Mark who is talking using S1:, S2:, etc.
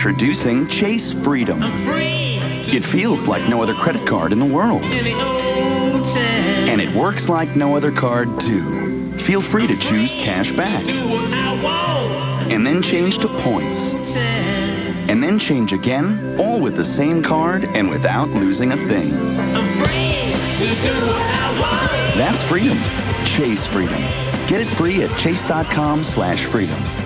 S1: Introducing Chase Freedom. It feels like no other credit card in the world. And it works like no other card, too. Feel free to choose cash back. And then change to points. And then change again, all with the same card and without losing a thing. That's freedom. Chase Freedom. Get it free at chase.com/freedom.